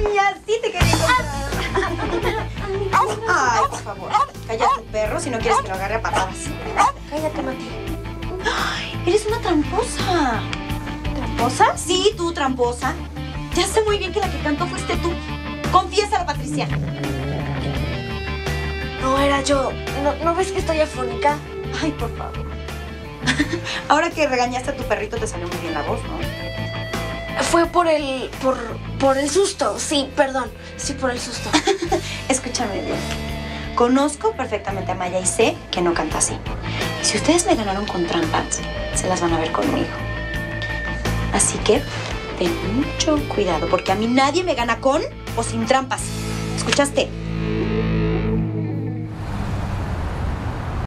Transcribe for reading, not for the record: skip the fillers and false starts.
Y así te quería encontrar. Ay, por favor. Calla tu perro si no quieres que lo agarre a patadas. Cállate, Mati. Ay, eres una tramposa. ¿Tramposa? Sí, tú, tramposa. Ya sé muy bien que la que cantó fuiste tú. Confiésalo, Patricia. No era yo. ¿No ves que estoy afónica? Ay, por favor. Ahora que regañaste a tu perrito te salió muy bien la voz, ¿no? Fue por el susto. Sí, perdón. Sí, por el susto. Escúchame bien. Conozco perfectamente a Maya y sé que no canta así. Y si ustedes me ganaron con trampas, se las van a ver conmigo. Así que ten mucho cuidado, porque a mí nadie me gana con o sin trampas. ¿Escuchaste?